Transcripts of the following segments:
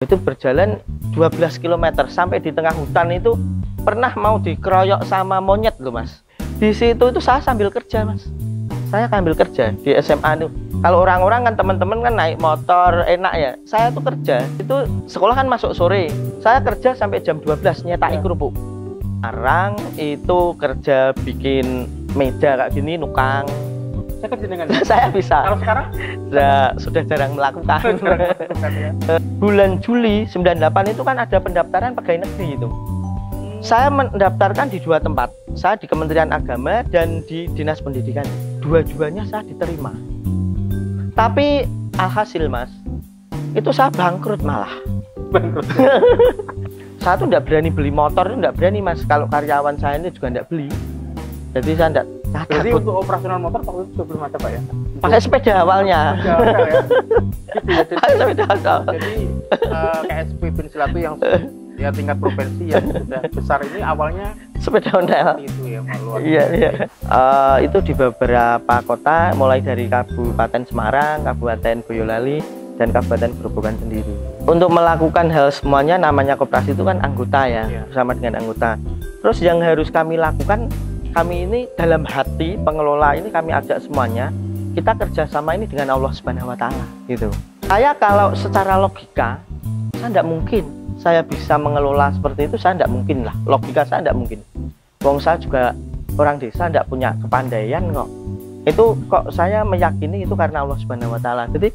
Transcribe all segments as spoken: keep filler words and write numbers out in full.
Itu berjalan dua belas kilometer sampai di tengah hutan itu pernah mau dikeroyok sama monyet loh Mas. Di situ itu saya sambil kerja Mas. Saya sambil kerja di S M A itu. Kalau orang-orang kan teman-teman kan naik motor enak ya. Saya tuh kerja. Itu sekolah kan masuk sore. Saya kerja sampai jam dua belas nyetaki kerupuk. Sekarang itu kerja bikin meja kayak gini nukang. Saya kerja dengan saya bisa. Kalau sekarang sudah, sudah jarang melakukan. Ya. Bulan Juli sembilan puluh delapan itu kan ada pendaftaran pegawai negeri itu. Saya mendaftarkan di dua tempat. Saya di Kementerian Agama dan di Dinas Pendidikan. Dua-duanya saya diterima. Tapi alhasil Mas, itu saya bangkrut malah. Bangkrut. Saya tuh tidak berani beli motor, itu tidak berani Mas. Kalau karyawan saya ini juga tidak beli. Jadi saya tidak. Jadi takut. Untuk operasional motor waktu itu sebelum ada Pak ya? Pakai sepeda awalnya. Sepeda awal ya. Gitu ya. Jadi, Pakai sepeda awal. Jadi uh, K S P Pensilatu yang ya tingkat provinsi yang sudah besar ini awalnya sepeda ondel. Itu ya luar. Iya iya. Uh, itu di beberapa kota, mulai dari Kabupaten Semarang, Kabupaten Boyolali, dan Kabupaten Grobogan sendiri. Untuk melakukan hal semuanya namanya koperasi itu kan anggota ya, iya. Bersama dengan anggota. Terus yang harus kami lakukan, kami ini dalam hati pengelola ini kami ajak semuanya, kita kerjasama ini dengan Allah Subhanahu Wa Taala gitu. Saya kalau secara logika, saya tidak mungkin saya bisa mengelola seperti itu, saya tidak mungkin lah. Logika saya tidak mungkin. Wong saya juga orang desa, tidak punya kepandaian kok. Itu kok saya meyakini itu karena Allah Subhanahu Wa Taala. Jadi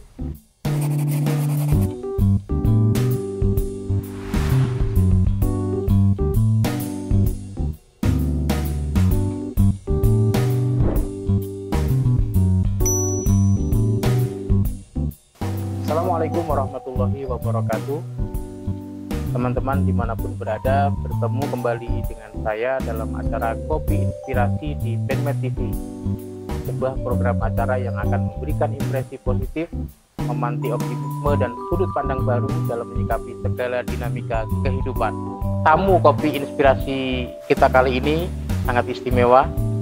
Assalamualaikum warahmatullahi wabarakatuh. Teman-teman dimanapun berada, bertemu kembali dengan saya dalam acara Kopi Inspirasi di Penmed T V. Sebuah program acara yang akan memberikan impresi positif, memanti optimisme dan sudut pandang baru dalam menyikapi segala dinamika kehidupan. Tamu Kopi Inspirasi kita kali ini sangat istimewa,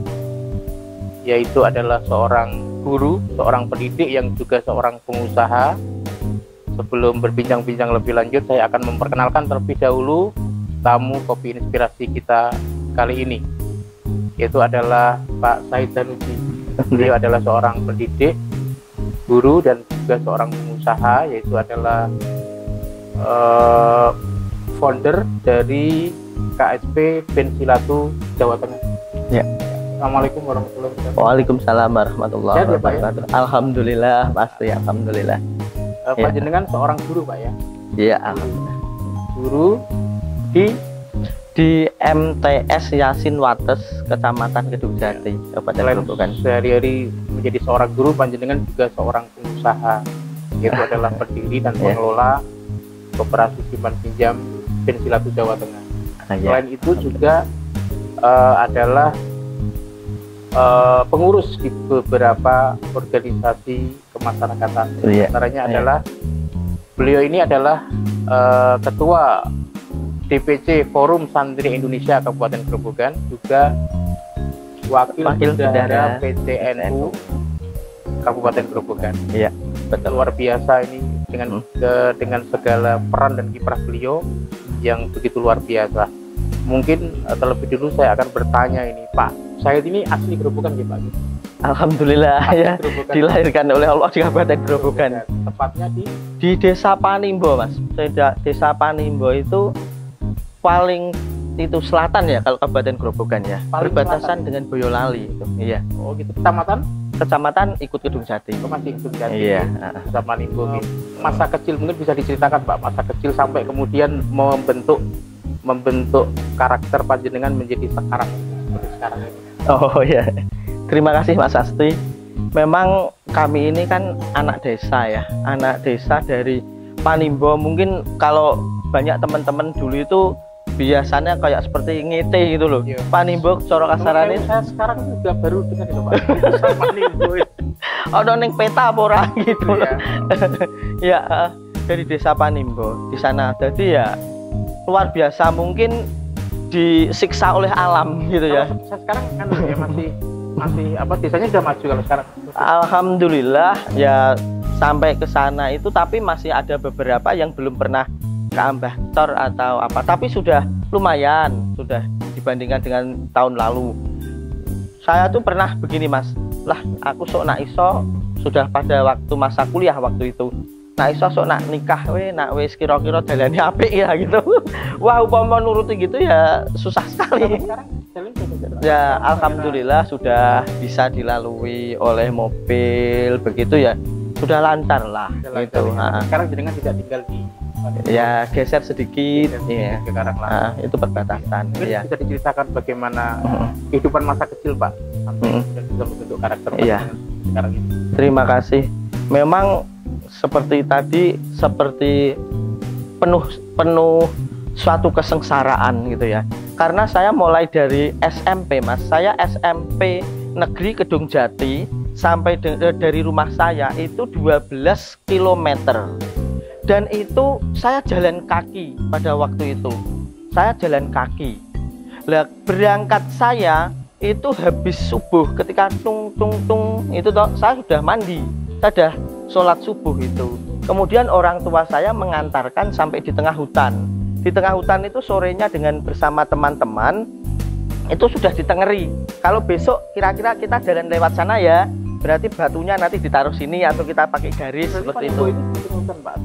yaitu adalah seorang guru, seorang pendidik yang juga seorang pengusaha. Sebelum berbincang-bincang lebih lanjut, saya akan memperkenalkan terlebih dahulu tamu Kopi Inspirasi kita kali ini, yaitu adalah Pak Said Sanusi. Beliau adalah seorang pendidik, guru, dan juga seorang pengusaha, yaitu adalah uh, founder dari K S P Pensilatu Jawa Tengah. Ya. Assalamualaikum warahmatullahi wabarakatuh. Waalaikumsalam warahmatullahi wabarakatuh. Ya, alhamdulillah, pasti alhamdulillah. Uh, Pak ya. Jenengan seorang guru Pak ya? Iya, alhamdulillah. Guru di di M T S Yasin Wates, Kecamatan Kedung Jati, Kabupaten Grobogan. Sehari-hari menjadi seorang guru, panjenengan juga seorang pengusaha, yaitu adalah pendiri dan pengelola Koperasi Simpan Pinjam Pensilatu Jawa Tengah. Ah, ya. Selain itu juga uh, adalah uh, pengurus di beberapa organisasi kemasyarakatan. Iya. Antaranya Iya. adalah beliau ini adalah uh, ketua D P C Forum Santri Indonesia Kabupaten Grobogan, juga wakil, wakil bendahara P T N U Kabupaten Grobogan. Iya, betul. Luar biasa ini dengan hmm. ke, dengan segala peran dan kiprah beliau yang begitu luar biasa. Mungkin uh, terlebih dulu saya akan bertanya ini, Pak, saya ini asli Grobogan ya Pak? Alhamdulillah asli ya, Grobogan. Dilahirkan oleh Allah di Kabupaten Grobogan. Tepatnya di di Desa Panimbo, Mas. Desa Panimbo itu paling itu selatan ya kalau Kabupaten Grobogan ya. Paling berbatasan selatan dengan Boyolali itu. Iya. Oh gitu. Kecamatan? Kecamatan ikut Kedung Jati. Oh, masih Kedung Jati. Iya. Desa Panimbo. Oh. Masa kecil mungkin bisa diceritakan Pak, masa kecil sampai kemudian membentuk membentuk karakter panjenengan menjadi sekarang seperti sekarang ini. Oh ya. Terima kasih Mas Asti. Memang kami ini kan anak desa ya, anak desa dari Panimbo. Mungkin kalau banyak teman-teman dulu itu biasanya kayak seperti ngete gitu loh. Iya. Panimbo coro kasarannya. Saya sekarang juga baru dengar itu Pak. Panimbo. Ada neng peta pora gitu loh. Ya, uh, dari desa Panimbo di sana. Jadi ya luar biasa, mungkin disiksa oleh alam gitu ya. Saya sekarang kan ya masih masih apa desanya sudah maju kalau sekarang. Alhamdulillah ya sampai ke sana itu, tapi masih ada beberapa yang belum pernah keambah tor atau apa, tapi sudah lumayan, sudah dibandingkan dengan tahun lalu. Saya tuh pernah begini mas, lah aku sok nak iso sudah pada waktu masa kuliah waktu itu, nak iso sok nak nikah we nak wis kira-kira dalane apik ya gitu. Wah umpama nuruti gitu ya susah sekali. Ya alhamdulillah sudah bisa dilalui oleh mobil begitu ya, sudah lancar lah gitu. Ya. Sekarang jenengan tidak tinggal di ya geser sedikit ya ke Karanglawu. Nah, itu perbatasan. Mungkin ya. bisa diceritakan bagaimana uh-huh. kehidupan masa kecil Pak sampai uh-huh. bisa membentuk karakter ya. sekarang ini. Terima kasih. Memang seperti tadi, seperti penuh penuh suatu kesengsaraan gitu ya. Karena saya mulai dari S M P mas, saya S M P Negeri Kedung Jati sampai de- dari rumah saya itu dua belas kilometer. Dan itu saya jalan kaki pada waktu itu. Saya jalan kaki. Lah berangkat saya itu habis subuh, ketika tung tung tung itu toh saya sudah mandi. Saya sudah sholat subuh itu. Kemudian orang tua saya mengantarkan sampai di tengah hutan. Di tengah hutan itu sorenya dengan bersama teman-teman itu sudah ditengeri. Kalau besok kira-kira kita jalan lewat sana ya, berarti batunya nanti ditaruh sini atau kita pakai garis. Jadi seperti itu. Hutan, Pak.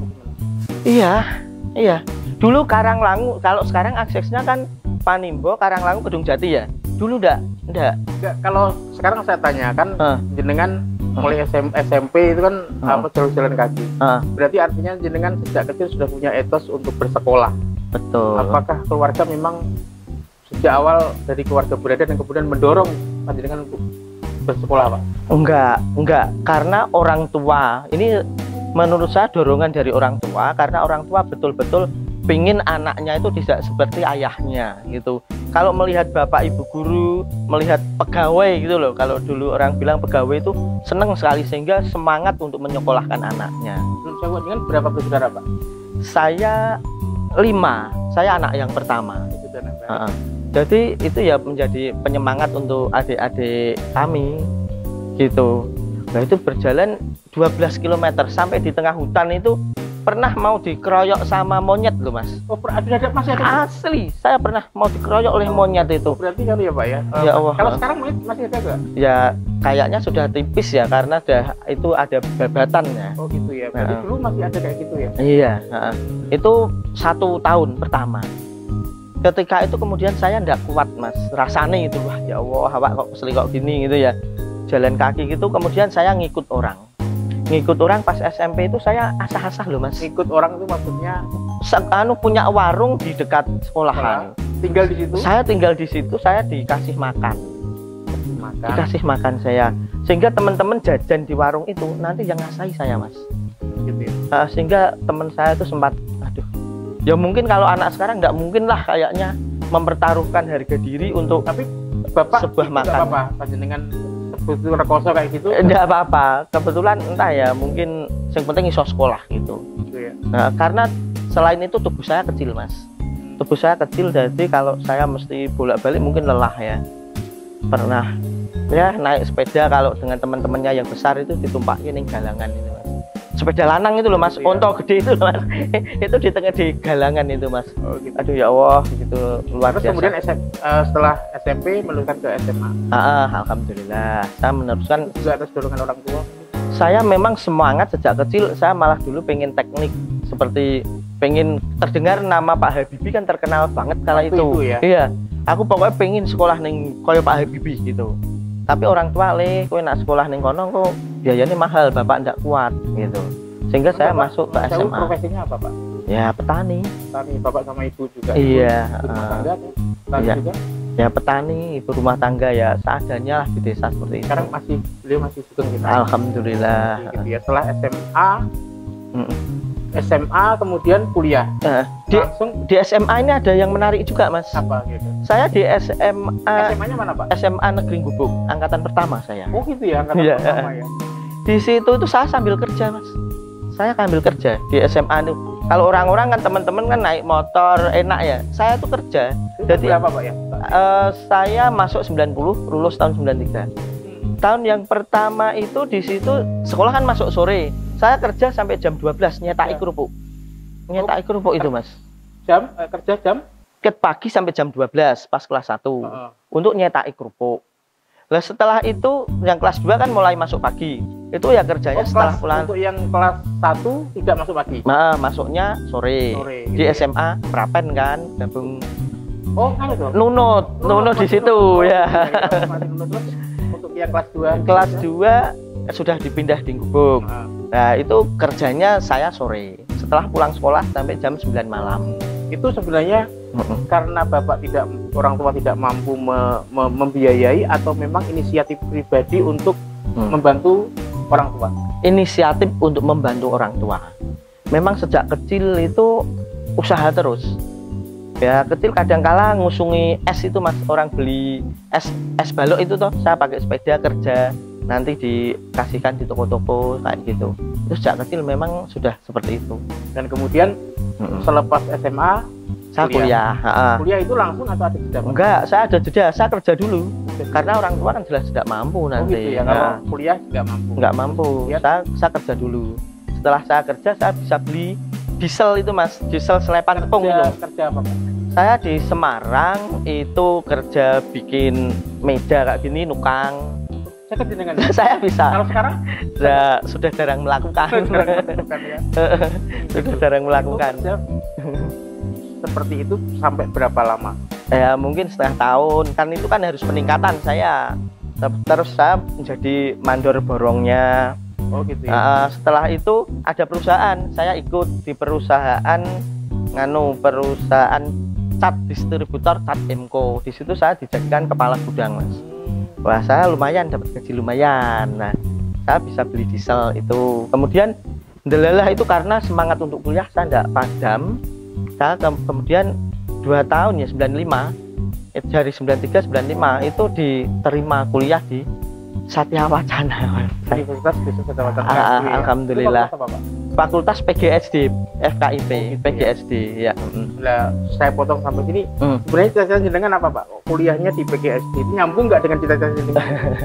Iya, iya. Dulu Karanglawu, kalau sekarang aksesnya kan Panimbo, Karanglawu, Kedung Jati ya. Dulu enggak, enggak. Enggak, kalau sekarang saya tanya kan huh. jenengan huh. mulai S M, S M P itu kan huh. apa jalan-jalan kaki. Huh. Berarti artinya jenengan sejak kecil sudah punya etos untuk bersekolah. Betul. Apakah keluarga memang sejak awal dari keluarga berada dan kemudian mendorong jenengan untuk bersekolah, Pak? Enggak, enggak. Karena orang tua ini menurut saya dorongan dari orang tua, karena orang tua betul-betul pingin anaknya itu tidak seperti ayahnya gitu. Kalau melihat bapak ibu guru, melihat pegawai gitu loh, kalau dulu orang bilang pegawai itu seneng sekali sehingga semangat untuk menyekolahkan anaknya. Saya dengan berapa bersaudara Pak? Saya lima, saya anak yang pertama. Uh-uh. Jadi itu ya menjadi penyemangat untuk adik-adik kami gitu. Nah itu berjalan dua belas kilometer sampai di tengah hutan itu pernah mau dikeroyok sama monyet loh mas. Oh ada, ada masih ada? Asli, saya pernah mau dikeroyok oleh monyet itu. Berarti kan ya Pak ya? Ya Allah. Kalau sekarang monyet masih ada nggak? Ya kayaknya sudah tipis ya, karena dah, itu ada babatannya. Oh gitu ya, berarti nah. dulu masih ada kayak gitu ya? Iya, nah. Itu satu tahun pertama. Ketika itu kemudian saya ndak kuat mas, rasanya itu wah ya Allah, awak kok keseli kok gini gitu ya. Jalan kaki gitu, kemudian saya ngikut orang ngikut orang pas S M P itu saya asah-asah loh mas. Ngikut orang itu maksudnya anu punya warung di dekat sekolahan. Tinggal di situ? Saya tinggal di situ, saya dikasih makan. makan. Dikasih makan saya, sehingga teman-teman jajan di warung itu nanti yang ngasahi saya mas. Gitu ya? uh, sehingga teman saya itu sempat, aduh, ya mungkin kalau anak sekarang nggak mungkin lah kayaknya mempertaruhkan harga diri untuk tapi bapak sebuah makan. Apa-apa dengan betul rekoso kayak gitu? Enggak apa-apa, kebetulan entah ya, mungkin yang penting iso sekolah gitu. Gitu ya? Nah, karena selain itu tubuh saya kecil mas, tubuh saya kecil, jadi kalau saya mesti bolak-balik mungkin lelah ya. Pernah ya naik sepeda kalau dengan teman-temannya yang besar itu ditumpakin di galangan itu mas. Sepeda lanang itu loh mas, gitu ya? Onto gede itu loh mas. Itu di tengah di galangan itu mas. Oh, gitu. Aduh ya Allah, gitu luar Terus biasa. Kemudian S M, uh, setelah S M P meneruskan ke S M A. Ah, ah, alhamdulillah, saya meneruskan juga atas dorongan orang tua. Saya memang semangat sejak kecil. Saya malah dulu pengen teknik, seperti pengen terdengar nama Pak Habibie kan terkenal banget kala itu. itu ya? Iya, aku pokoknya pengen sekolah neng koyo Pak Habibie gitu. Tapi orang tua le, kowe nak sekolah neng kono kok biayanya mahal, bapak ndak kuat gitu. Sehingga saya bapak, masuk ke S M A. Profesinya apa Pak? Ya petani. Petani, bapak sama ibu juga. Iya. Ibu rumah tangga, petani iya. juga. Ya petani, ibu rumah tangga ya seadanya lah di desa seperti itu. Sekarang masih beliau masih sugeng kita. Alhamdulillah. Gitu ya. Setelah S M A, mm. S M A kemudian kuliah. Uh, di, langsung di S M A ini ada yang menarik juga mas. Apa gitu? Saya di S M A. S M A-nya mana Pak? S M A Negeri Gubuk, angkatan pertama saya. Oh gitu ya, angkatan yeah. pertama ya. Di situ itu saya sambil kerja mas. Saya sambil kerja di S M A itu. Kalau orang-orang kan teman-teman kan naik motor enak ya. Saya tuh kerja. Itu jadi berapa Pak ya? Uh, saya masuk sembilan puluh, lulus tahun sembilan puluh tiga. Hmm. Tahun yang pertama itu di situ sekolah kan masuk sore. Saya kerja sampai jam dua belas nyetaki kerupuk. nyetaki kerupuk itu, Mas. Jam eh, kerja jam Ket pagi sampai jam dua belas pas kelas satu. uh, Untuk nyetaki kerupuk. Lah setelah itu yang kelas dua kan mulai masuk pagi. Itu ya kerjanya oh, setelah kelas, pulang. untuk yang kelas satu tidak masuk pagi. Nah, masuknya sore. Sore, Di gitu. S M A Prapen kan, gabung Oh, kan itu. nunut, nunut di situ Oh, ya. ya, masih nunut. Terus untuk yang kelas dua Kelas dua sudah dipindah di Gubuk. Uh, Nah, itu kerjanya saya sore. Setelah pulang sekolah sampai jam sembilan malam. itu sebenarnya Mm-mm. karena bapak tidak orang tua tidak mampu me, me, membiayai atau memang inisiatif pribadi untuk Hmm. membantu orang tua. Inisiatif untuk membantu orang tua. Memang sejak kecil itu usaha terus. Ya, kecil kadang-kala ngusungi es itu, Mas. Orang beli es es balok itu toh, saya pakai sepeda kerja, nanti dikasihkan di toko-toko kayak gitu. Terus sejak kecil memang sudah seperti itu. Dan kemudian Mm-mm. selepas S M A Saya kuliah, ha-ha. kuliah itu langsung atau ada jeda? Pak? Enggak, saya ada jeda, saya kerja dulu. Karena orang tua kan jelas tidak mampu Oh nanti. gitu ya, Nah, kalau kuliah nggak mampu. nggak mampu. Ya. Saya, saya kerja dulu. Setelah saya kerja, saya bisa beli diesel itu, Mas. Diesel selepan tepung kerja, itu. kerja apa Pak? Saya di Semarang itu kerja bikin meja kayak gini, nukang. Saya kerja dengan Saya bisa. kalau sekarang Saya sudah jarang melakukan. bukan ya. Sudah jarang melakukan. Kerja seperti itu sampai berapa lama? Ya mungkin setengah tahun. Kan itu kan harus peningkatan saya. Terus saya menjadi mandor borongnya. Oh gitu ya. Nah, setelah itu ada perusahaan, saya ikut di perusahaan nganu perusahaan cat distributor cat Emco. Di situ saya dijadikan kepala gudang, Mas. Wah, saya lumayan dapat gaji lumayan. Nah, saya bisa beli diesel itu. Kemudian ndelalah itu karena semangat untuk kuliah saya tidak padam. Saya ke kemudian dua tahun ya sembilan puluh lima eh, dari sembilan puluh tiga sembilan puluh lima itu diterima kuliah di Satya Wacana. Universitas Bisnis Kecerdasan Ah, Teknologi ya. alhamdulillah. Itu fakultas apa, Pak? Fakultas P G S D, F K I P, Oh, gitu P G S D ya. mm. Lah, saya potong sampai sini. Hmm. Sebenarnya cita-cita jenengan apa, Pak? Kuliahnya di P G S D itu nyambung nggak dengan cita-cita jenengan?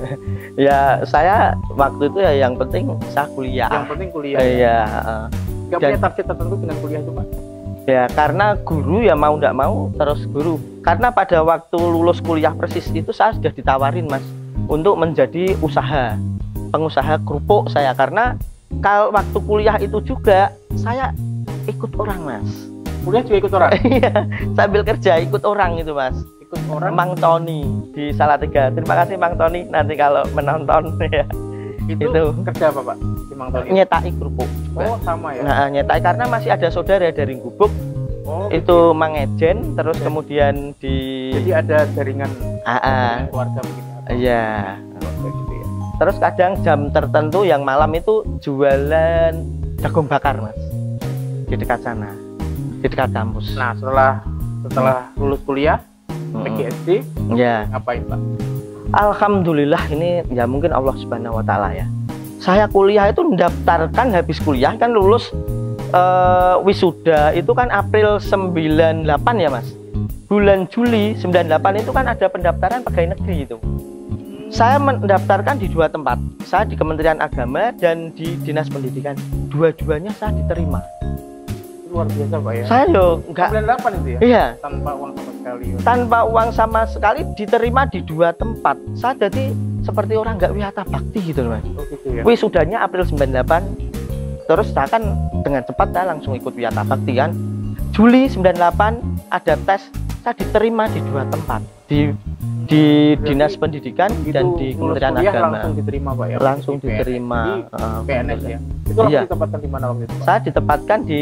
Ya saya waktu itu ya yang penting saya kuliah. Yang penting kuliah. Eh, ya, uh, Nggak dan- punya target tertentu dengan kuliah itu, Pak? ya karena guru ya mau nggak mau terus guru. Karena pada waktu lulus kuliah persis itu saya sudah ditawarin, Mas, untuk menjadi usaha pengusaha kerupuk saya, karena kalau waktu kuliah itu juga saya ikut orang, Mas. Kuliah juga ikut orang? Iya, sambil kerja ikut orang itu, Mas. Ikut orang? Mang Tony di Salatiga. Terima kasih Mang Tony, nanti kalau menonton ya. Itu, itu. kerja apa, Pak? Di Mang Tony? Nyetaki kerupuk. Oh, sama ya? Nah, nyetaki karena masih ada saudara dari Gubuk Oh, itu Mang Ejen, terus kemudian di jadi ada jaringan, Ah, ah. jaringan keluarga begini. Iya. Oh, gitu ya. Terus kadang jam tertentu yang malam itu jualan jagung bakar, Mas. Di dekat sana. Di dekat kampus. Nah, setelah setelah lulus kuliah P G S D, Ya. ngapain, Pak? Alhamdulillah ini ya mungkin Allah Subhanahu wa taala ya. Saya kuliah itu mendaftarkan habis kuliah kan lulus eh, wisuda itu kan April sembilan puluh delapan ya, Mas. Bulan Juli sembilan puluh delapan itu kan ada pendaftaran pegawai negeri itu. Saya mendaftarkan di dua tempat. Saya di Kementerian Agama dan di Dinas Pendidikan. Dua-duanya saya diterima. Luar biasa, Pak ya. Saya yo enggak sembilan puluh delapan itu ya? iya, Tanpa uang sama sekali. tanpa uang sama sekali diterima di dua tempat. Saya jadi seperti orang nggak wihata bakti gitu loh, Mas. Oh, gitu ya. Wisudanya April sembilan puluh delapan. Terus saya kan dengan cepat saya langsung ikut wihata bakti kan. Juli sembilan puluh delapan ada tes, saya diterima di dua tempat. Di di Berarti Dinas Pendidikan Itu dan di lulus Kementerian kuliah Agama. langsung diterima, Pak ya? Langsung Di P N S. diterima. Jadi, uh, P N S ya. Itu langsung Iya. ditempatkan di mana waktu itu, Pak? Saya ditempatkan di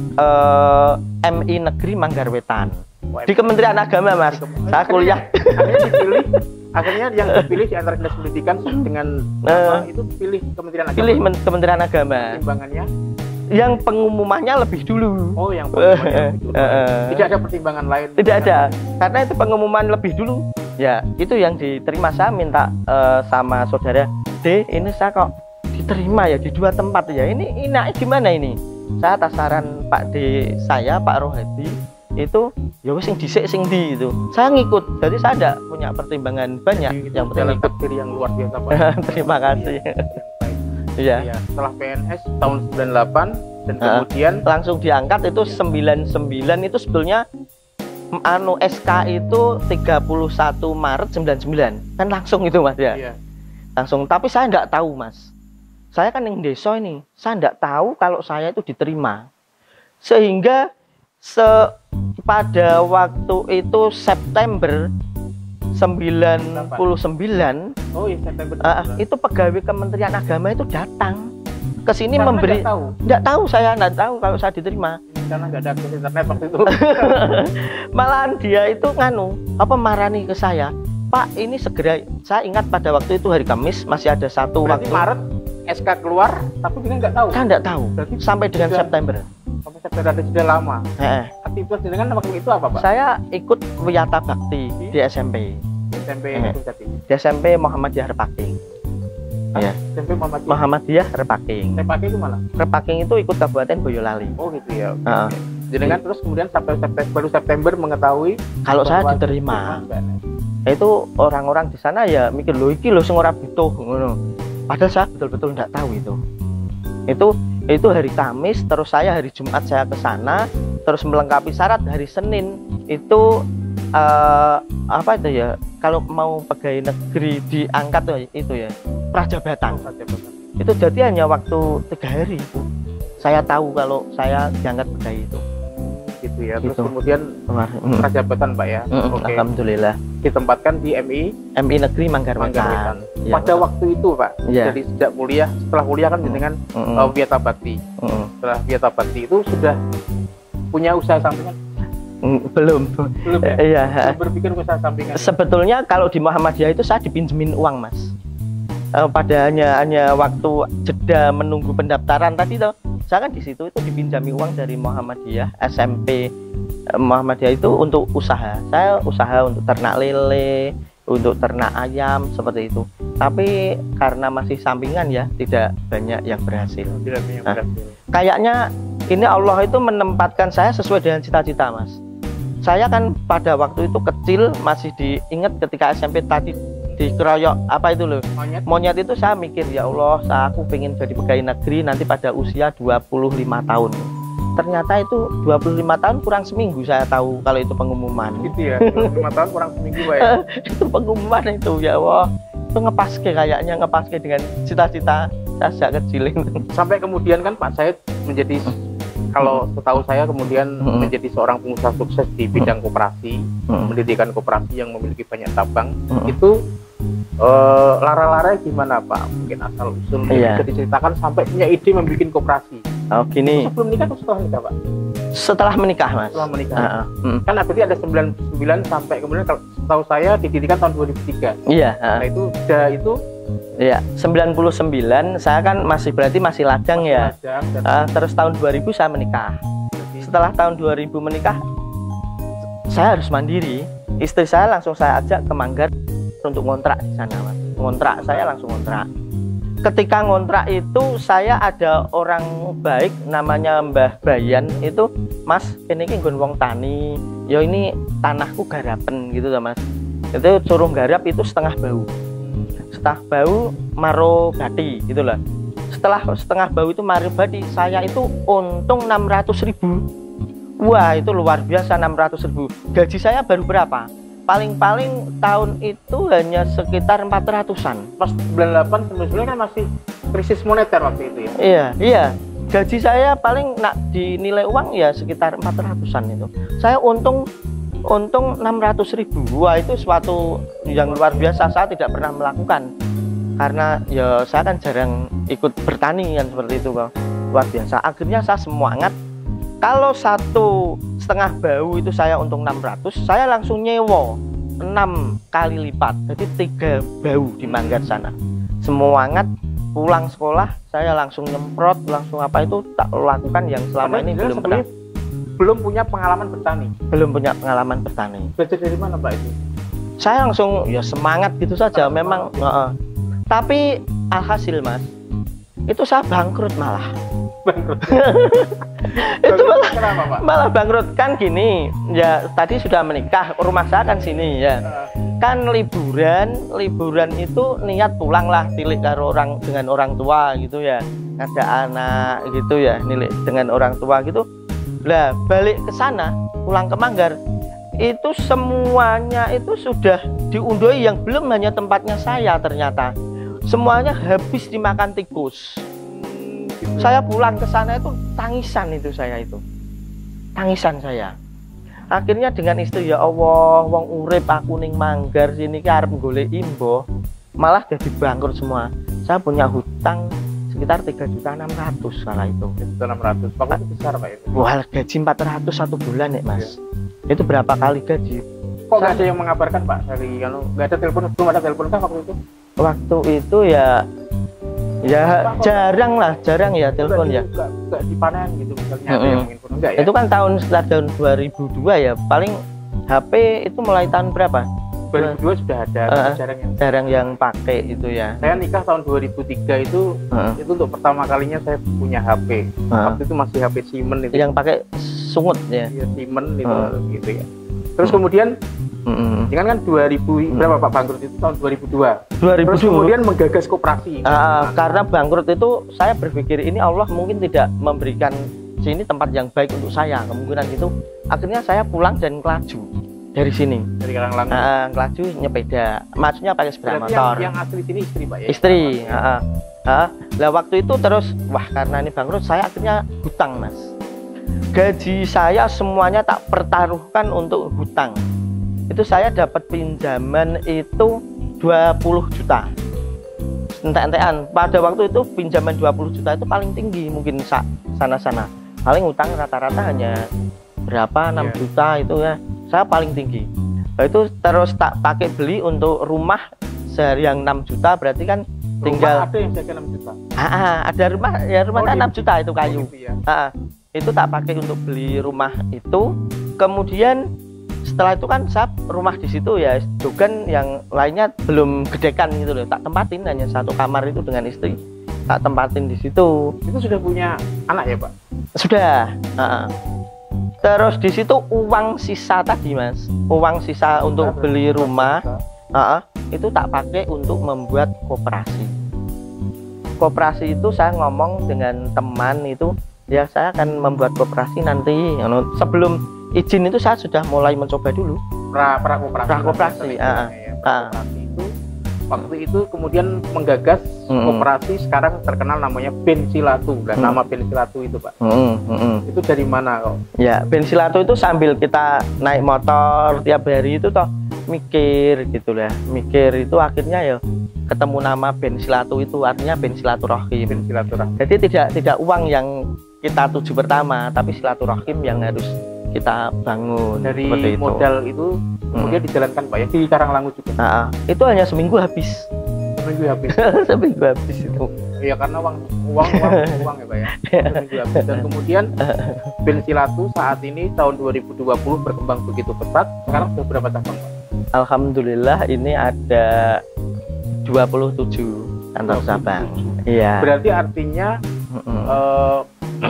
eh, M I Negeri Manggarwetan. Wah, Di Kementerian Agama, Mas. Akhirnya- Saya kuliah. Akhirnya dipilih, akhirnya yang dipilih di antara Dinas Pendidikan dengan nama itu pilih Kementerian Agama. Pilih Men- Kementerian Agama. Pertimbangannya? Yang pengumumannya lebih dulu. Oh, yang pertimbangannya itu. Eh, eh. Tidak ada pertimbangan lain. Tidak ada, karena itu pengumuman lebih dulu. Ya, itu yang diterima. Saya minta eh, sama saudara, D, ini saya kok diterima ya di dua tempat ya. Ini enaknya gimana ini? Saya atas saran Pak D saya, Pak Rohadi, itu ya wis sing dhisik sing ndi itu. Saya ngikut. Jadi saya tidak punya pertimbangan banyak. Jadi, Yang penting jalan ikut. takdir yang luar biasa, Pak. Terima kasih. Yang baik. Iya. Ya, setelah P N S tahun sembilan puluh delapan Dan Uh, kemudian langsung diangkat itu sembilan puluh sembilan itu sebetulnya anu S K itu tiga puluh satu Maret sembilan puluh sembilan kan langsung itu Mas ya. iya. Langsung, tapi saya enggak tahu Mas. Saya kan yang desa ini, saya enggak tahu kalau saya itu diterima. Sehingga se pada waktu itu September sembilan puluh sembilan, Oh iya, September. uh, itu pegawai Kementerian Agama itu datang ke sini Karena memberi. nggak tahu. Enggak tahu, saya enggak tahu kalau saya diterima. Karena nggak ada akses internet waktu itu. Malahan dia itu nganu apa marani ke saya, Pak ini segera. Saya ingat pada waktu itu hari Kamis masih ada satu Berarti waktu. Maret S K keluar, tapi kita nggak tahu. Saya enggak tahu. Berarti Sampai dengan sudah- September. Sampai September ada sudah lama. Eh, Aktivitas dengan waktu itu apa Pak? saya ikut Wiyata Bakti di S M P. S M P Eh. itu tadi. Di S M P Muhammadiyah Repaking. Iya. S M P Muhammadiyah. Muhammadiyah Repaking. Saya pakai itu mana? Repaking itu ikut Kabupaten Boyolali. Oh gitu ya. Oke, Heeh. oke. Jadi kan terus kemudian sampai September, baru September mengetahui Kalau saya bahwa diterima, diterima. itu orang-orang di sana ya mikir lo iki lo sing ora butuh ngono. Padahal saya betul-betul enggak tahu itu. Itu itu hari Kamis, terus saya hari Jumat saya ke sana, terus melengkapi syarat hari Senin itu eh, apa itu ya? Kalau mau pegawai negeri diangkat tuh itu ya prajabatan. Oh, saja, Pak. Itu jadi hanya waktu tiga hari itu. Saya tahu kalau saya diangkat pegawai itu. Gitu ya. Terus Gitu. kemudian Kemarin. Mm. prajabatan Pak ya. Mm, Oke. Alhamdulillah. Ditempatkan di M I M I Negeri Manggar-Wetan. Manggarai. Iya, Pada betul. waktu itu Pak. Iya. Jadi sejak kuliah, setelah kuliah kan dengan Mm-mm. uh, Wiyata Bakti. Mm-mm. Setelah Wiyata Bakti itu sudah punya usaha sampingan? Mm, belum. Belum ya? Iya. Belum berpikir usaha sampingan. Sebetulnya kalau di Muhammadiyah itu saya dipinjemin uang Mas. Eh, pada hanya hanya waktu jeda menunggu pendaftaran tadi toh, saya kan di situ itu dipinjami uang dari Muhammadiyah S M P eh, Muhammadiyah itu untuk usaha. Saya usaha untuk ternak lele, untuk ternak ayam seperti itu. Tapi karena masih sampingan ya, tidak banyak yang berhasil. Tidak punya Hah? berhasil. Kayaknya ini Allah itu menempatkan saya sesuai dengan cita-cita Mas. Saya kan pada waktu itu kecil masih diingat ketika S M P tadi dikeroyok apa itu loh Monyet. monyet itu, saya mikir ya Allah saya aku pengen jadi pegawai negeri nanti pada usia dua puluh lima tahun. Ternyata itu dua puluh lima tahun kurang seminggu saya tahu kalau itu pengumuman. Gitu ya. lima tahun kurang seminggu Pak ya. Itu pengumuman itu ya Allah, itu ngepaske kayaknya ngepaske dengan cita-cita saya sejak kecil itu. Sampai kemudian kan Pak Said menjadi, kalau setahu saya kemudian Hmm. menjadi seorang pengusaha sukses di bidang koperasi, Hmm. mendirikan koperasi yang memiliki banyak cabang. Hmm. Itu eh, lara-lara gimana Pak? Mungkin asal usul Iya. bisa diceritakan sampai punya ide membuat koperasi. Oh gini, Sebelum nikah atau setelah nikah Pak? setelah menikah Mas. Setelah menikah. Ah, ah. Mm. Kan berarti ada sembilan puluh sembilan sampai kemudian kalau setahu saya didirikan tahun dua ribu tiga. Iya. ah. Nah itu sudah itu Iya, sembilan puluh sembilan saya kan masih berarti masih lajang ya. ada dan Ah, terus tahun dua ribu saya menikah. Setelah tahun dua ribu menikah, saya harus mandiri. Istri saya langsung saya ajak ke Manggar untuk ngontrak di sana, Mas. Ngontrak, saya langsung ngontrak. Ketika ngontrak itu saya ada orang baik namanya Mbah Bayan itu, Mas, ini ki nggon wong tani. Ya ini tanahku garapen gitu loh, Mas. Itu suruh garap itu setengah bau. Setengah bau maro bati gitu lah. Setelah setengah bau itu maro bati, saya itu untung enam ratus ribu. Wah itu luar biasa, enam ratus ribu. Gaji saya baru berapa? Paling-paling tahun itu hanya sekitar empat ratusan. pas sembilan puluh delapan sebenarnya kan masih krisis moneter waktu itu ya. Iya, iya. Gaji saya paling nak dinilai uang ya sekitar empat ratusan itu. Saya untung untung enam ratus ribu. Wah itu suatu yang luar biasa, saya tidak pernah melakukan. Karena ya saya kan jarang ikut bertani kan seperti itu Bang. Luar biasa. Akhirnya saya semangat. Kalau satu setengah bau itu saya untung enam ratus, saya langsung nyewa enam kali lipat. Jadi tiga bau di Manggar sana. Semangat pulang sekolah saya langsung nyemprot, langsung apa itu tak lakukan yang selama Padahal ini dia belum pernah. sebenarnya belum punya pengalaman bertani. Belum punya pengalaman bertani. Belajar dari mana Pak itu? Saya langsung ya semangat gitu saja memang. Heeh. Tapi alhasil Mas, itu saya bangkrut malah. bangkrut. Itu malah, Kenapa, Pak? malah bangkrut kan gini. Ya tadi sudah menikah, rumah saya kan sini ya. Kan liburan, liburan itu niat pulang lah, tilik karo orang dengan orang tua gitu ya. Ada anak gitu ya, nilik dengan orang tua gitu. Lah balik ke sana, pulang ke Manggar, itu semuanya itu sudah diundoi yang belum hanya tempatnya saya ternyata. Semuanya habis dimakan tikus. Saya pulang ke sana itu tangisan itu saya itu. Tangisan saya. Akhirnya dengan istri, ya Allah, wong urip aku ning Manggar sini ki arep golek imbo, malah jadi bangkrut semua. Saya punya hutang sekitar tiga juta enam ratus kala itu. tiga juta enam ratus. Pak itu besar, Pak itu. Wah, gaji empat ratus satu bulan ya, Mas. Ya. Itu berapa kali gaji? Kok nggak ada yang mengabarkan, Pak? Dari kalau nggak ada telepon, belum ada telepon kan waktu itu? Waktu itu ya ya jarang lah, jarang ya telepon ya. Nggak, nggak dipanen gitu misalnya, Mm-hmm. ada yang menginfo enggak ya? Itu kan tahun sekitar tahun dua ribu dua ya. Paling H P itu mulai tahun berapa? dua ribu dua sudah ada, Uh, jarang yang jarang yang pakai itu ya. saya nikah tahun dua ribu tiga itu Uh, itu untuk pertama kalinya saya punya H P. uh, Waktu itu masih H P Siemens itu. yang pakai sungut ya. Ya, Siemens itu Uh. gitu ya. Terus kemudian Mm-mm. jangan kan dua ribu berapa Pak bangkrut itu tahun dua ribu dua. dua ribu dua. Terus kemudian menggagas koperasi. Uh, karena bangkrut itu saya berpikir ini Allah mungkin tidak memberikan sini tempat yang baik untuk saya, kemungkinan itu. Akhirnya saya pulang dan kelaju dari sini. Dari Karanglangu. Uh, kelaju nyepeda, maksudnya pakai sepeda Berarti motor. yang, yang asli sini istri Pak ya? Istri. Uh, uh. Lah waktu itu terus wah karena ini bangkrut saya akhirnya hutang Mas. Gaji saya semuanya tak pertaruhkan untuk hutang. Itu saya dapat pinjaman itu dua puluh juta. Entek-entekan. Pada waktu itu pinjaman dua puluh juta itu paling tinggi mungkin sana-sana. Paling hutang rata-rata hanya berapa enam Yeah. juta itu ya. Saya paling tinggi. Nah, itu terus tak pakai beli untuk rumah sehari yang enam juta berarti kan tinggal rumah ada yang jaga enam juta. Ah, ah, ada rumah ya rumahnya Oh, enam di- juta itu kayu. Oh, gitu ya. Ah, ah. Itu tak pakai untuk beli rumah itu. Kemudian setelah itu kan saya rumah di situ ya, juga yang lainnya belum gedekan gitu loh. Tak tempatin hanya satu kamar itu dengan istri. Tak tempatin di situ. Itu sudah punya anak ya Pak? Sudah. Ah, ah. Terus di situ uang sisa tadi Mas, uang sisa untuk beli rumah, ah, ah, itu tak pakai untuk membuat koperasi. Koperasi itu saya ngomong dengan teman itu, ya saya akan membuat koperasi nanti. Sebelum izin itu saya sudah mulai mencoba dulu. Pra pra koperasi. Pra koperasi, Itu, ah, ya. ah. Koperasi itu waktu itu kemudian menggagas Mm-mm. koperasi sekarang terkenal namanya Bensilatu. Dan Mm. nama Bensilatu itu Pak. Hmm, hmm, hmm. Itu dari mana kok? Ya, Bensilatu itu sambil kita naik motor tiap hari itu toh mikir gitu lah. Mikir itu akhirnya ya ketemu nama Bensilatu itu artinya Bensilaturahim. Bensilaturahim. Jadi tidak tidak uang yang kita tuju pertama, tapi silaturahim yang harus kita bangun. Dari seperti itu. modal itu kemudian dijalankan Pak ya di Karanglangu juga. Nah, itu hanya seminggu habis. Seminggu habis. Seminggu habis itu. Ya karena uang uang uang uang ya Pak ya. Seminggu habis. Dan kemudian Bensilatu saat ini tahun dua ribu dua puluh berkembang begitu pesat. Sekarang sudah berapa cabang Pak? Alhamdulillah ini ada dua puluh tujuh kantor cabang. Iya. Berarti artinya Mm-mm. eh,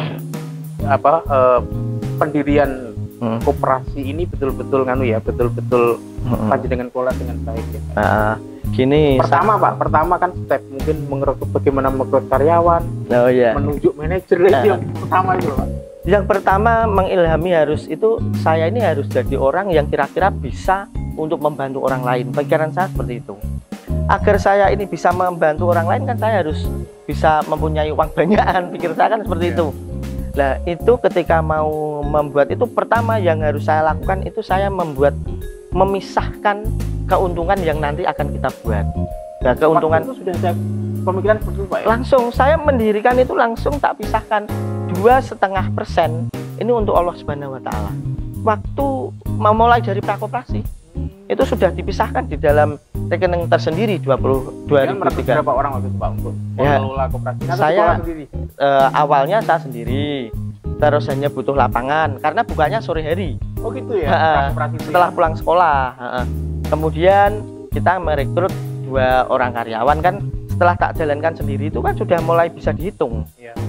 apa eh, pendirian Mm. koperasi ini betul-betul nganu ya, betul-betul Mm-mm. panjenengan kelola dengan baik ya. Nah, gini. Pertama Pak, pertama kan step mungkin merekrut bagaimana merekrut karyawan, sa- oh ya. menunjuk manajer itu yang pertama itu Pak. Yang pertama mengilhami harus itu saya ini harus jadi orang yang kira-kira bisa untuk membantu orang lain. Pikiran saya seperti itu. Agar saya ini bisa membantu orang lain kan saya harus bisa mempunyai uang banyakan. Pikir saya kan seperti Ya. itu. Nah itu ketika mau membuat itu pertama yang harus saya lakukan itu saya membuat memisahkan keuntungan yang nanti akan kita buat. Nah keuntungan Waktu itu sudah ada pemikiran seperti itu Pak ya. langsung saya mendirikan itu langsung tak pisahkan dua setengah persen ini untuk Allah Subhanahu Wa Taala. Waktu memulai dari prakoperasi itu sudah dipisahkan di dalam rekening tersendiri dua puluh dua Kemudian ribu merekrut tiga. berapa orang waktu itu Pak untuk Ya. mengelola koperasi? Atau Saya- dikelola sendiri? Eh, awalnya saya sendiri, terus hanya butuh lapangan karena bukanya sore hari. Oh gitu ya. Ha-ha. Koperasi itu Setelah ya? pulang sekolah. Ha-ha. Kemudian kita merekrut dua orang karyawan kan. Setelah tak jalankan sendiri itu kan sudah mulai bisa dihitung. Ya.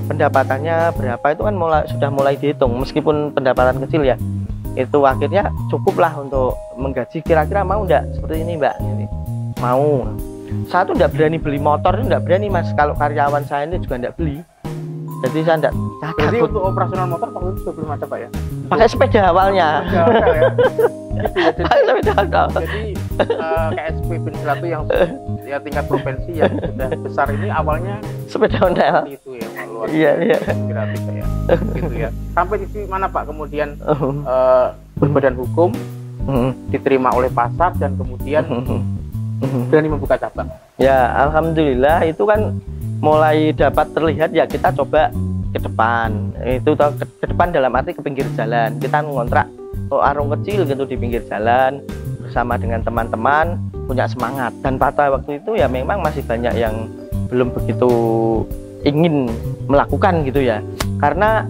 pendapatannya berapa itu kan mulai sudah mulai dihitung, meskipun pendapatan kecil ya, itu akhirnya cukuplah untuk menggaji. Kira-kira mau enggak seperti ini Mbak? Ini mau. Saya tuh enggak berani beli motor, itu enggak berani Mas. Kalau karyawan saya ini juga enggak beli. Jadi saya enggak Jadi takut. Untuk operasional motor waktu itu sebelum ada Pak ya? Pakai sepeda awalnya. Sepeda awal ya. Gitu ya. Jadi, Pakai sepeda awal. Jadi uh, K S P Pensilatu yang ya tingkat provinsi yang sudah besar ini awalnya sepeda ontel. Itu ya, luar iya, iya. Inspiratif ya. Gitu ya. Sampai di mana Pak kemudian uh, berbadan hukum, diterima oleh pasar dan kemudian berani membuka cabang. Ya, alhamdulillah itu kan mulai dapat terlihat ya, kita coba ke depan. Itu ke, ke depan dalam arti ke pinggir jalan. Kita ngontrak oh, warung kecil gitu di pinggir jalan bersama dengan teman-teman, punya semangat. Dan pada waktu itu ya memang masih banyak yang belum begitu ingin melakukan gitu ya. Karena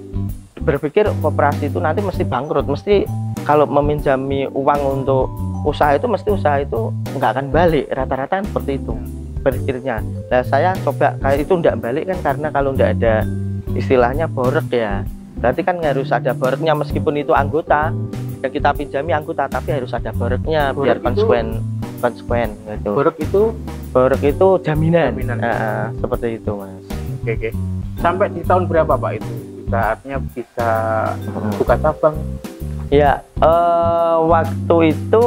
berpikir koperasi itu nanti mesti bangkrut, mesti kalau meminjami uang untuk usaha itu mesti usaha itu nggak akan balik, rata-rata seperti itu berpikirnya. Nah saya coba kayak itu nggak balik kan karena kalau nggak ada istilahnya borek ya, berarti kan harus ada boreknya, meskipun itu anggota yang kita pinjami anggota tapi harus ada boreknya biar konsekuen konsekuen gitu. Borek itu borek itu jaminan, jaminan. Nah, seperti itu Mas. Oke, oke. Sampai di tahun berapa Pak itu saatnya bisa buka cabang? Ya eh, waktu itu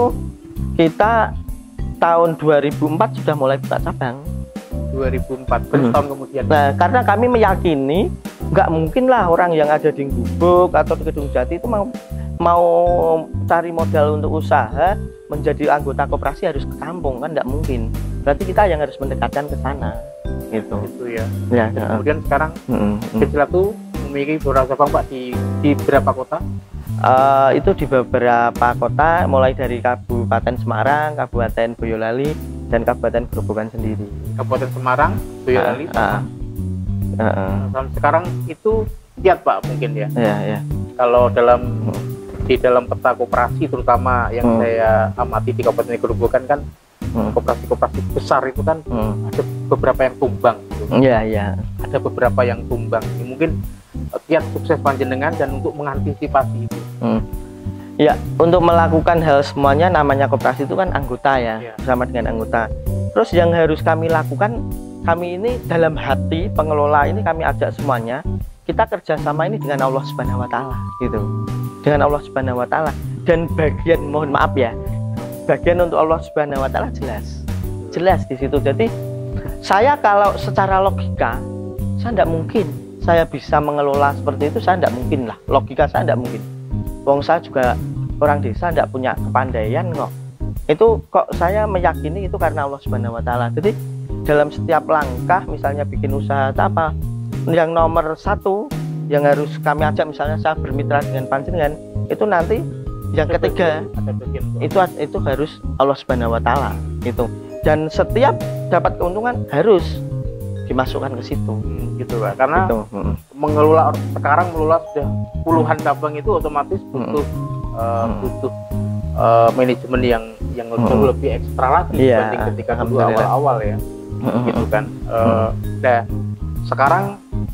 kita tahun dua ribu empat sudah mulai buka cabang. dua ribu empat, hmm. tahun kemudian. Nah, karena kami meyakini nggak mungkin lah orang yang ada di Gubuk atau di Gedung Jati itu mau mau cari modal untuk usaha menjadi anggota koperasi harus ke kampung, kan nggak mungkin. Berarti kita yang harus mendekatkan ke sana, gitu. Itu ya. Ya. Kemudian uh, sekarang uh, Pensilatu memiliki beberapa cabang Pak di di berapa kota? Uh, itu di beberapa kota, mulai dari Kabupaten Semarang, Kabupaten Boyolali, dan Kabupaten Grobogan sendiri. Kabupaten Semarang, Boyolali, uh, uh, uh, uh. Nah, sekarang itu kiat Pak mungkin ya. Ya, ya. Kalau dalam uh. di dalam peta koperasi terutama yang uh. saya amati di Kabupaten Grobogan kan koperasi-koperasi uh. besar itu kan uh. ada beberapa yang tumbang. Gitu. Ya, ya. Ada beberapa yang tumbang. Ya, mungkin kiat sukses panjenengan dan untuk mengantisipasi itu. Hmm. Ya, untuk melakukan hal semuanya namanya koperasi itu kan anggota ya, ya, bersama dengan anggota. Terus yang harus kami lakukan, kami ini dalam hati pengelola ini kami ajak semuanya, kita kerjasama ini dengan Allah Subhanahu Wa Taala, gitu. Dengan Allah Subhanahu Wa Taala. Dan bagian, mohon maaf ya, bagian untuk Allah Subhanahu Wa Taala jelas, jelas di situ. Jadi saya kalau secara logika, saya tidak mungkin saya bisa mengelola seperti itu, saya tidak mungkin lah, logika saya tidak mungkin. Wong saya juga orang desa, tidak punya kepandaian kok. Itu kok saya meyakini itu karena Allah Subhanahu Wa Taala. Jadi dalam setiap langkah, misalnya bikin usaha apa, yang nomor satu yang harus kami ajak, misalnya saya bermitra dengan panjenengan, itu nanti yang ada ketiga bagian, ada itu itu harus Allah Subhanahu Wa Taala itu. Dan setiap dapat keuntungan harus dimasukkan ke situ. Hmm, gitu Pak. Karena gitu. Hmm. mengelola sekarang mengelola sudah puluhan cabang itu otomatis butuh hmm. uh, butuh uh, manajemen yang yang hmm. lebih ekstra lagi yeah. dibanding ketika dulu awal-awal ya. Hmm. Gitu kan. Uh, hmm. Nah, sekarang